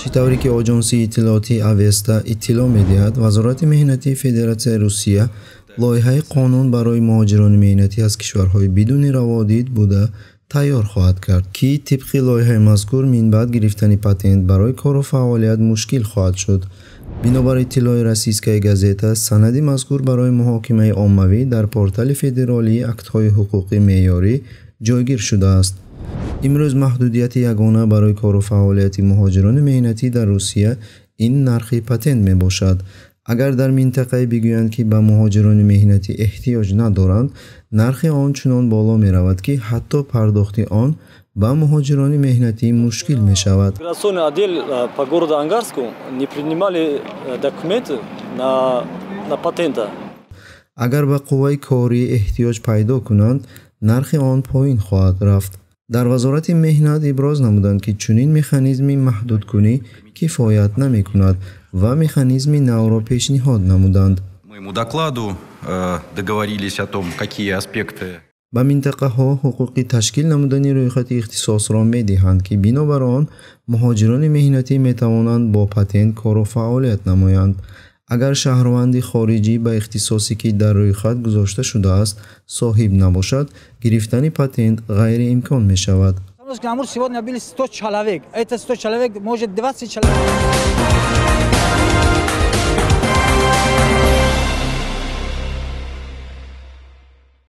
طوری که آژانسی اطلاعاتی اوستا اطلاع می‌دهد وزارت مهنتی فدراسیون روسیه لایحه قانون برای مهاجران مهنتی از کشورهای بدون روادید بوده تیار خواهد کرد که طبق لایحه مذکور من بعد گرفتن پتنت برای کار و فعالیت مشکل خواهد شد. بنابر اطلاع روسیسکای گازета سند مذکور برای محاکمه عمومی در پورتال فدرالی اکت‌های حقوقی معیاری جایگیر شده است. امروز محدودیت یگانه برای کار و فعالیت مهاجران مهنتی در روسیه این نرخ پتنت می باشد. اگر در منطقه بگویند که به مهاجران مهنتی احتیاج ندارند، نرخ آن چنان بالا می رود که حتی پرداخت آن به مهاجران مهنتی مشکل می شود. اگر به قوه کاری احتیاج پیدا کنند، نرخ آن پایین خواهد رفت. در وزارت مهنت ابراز نمودند که چنین مکانیزمی محدود کنی کفایت نمی کند و مکانیزمی نو را پیشنهاد نمودند. به منطقه ها حقوقی تشکیل نمودن رویخط اختصاص را می دهند که بنابر آن مهاجران مهنتی می توانند با پتنت کار و فعالیت نمایند. اگر شهروند خارجی به اختصاصی که در رویخط گذاشته شده است صاحب نباشد، گرفتن پتنت غیر امکان می شود. сегодня были 100 человек. Это 100 человек может 20 человек.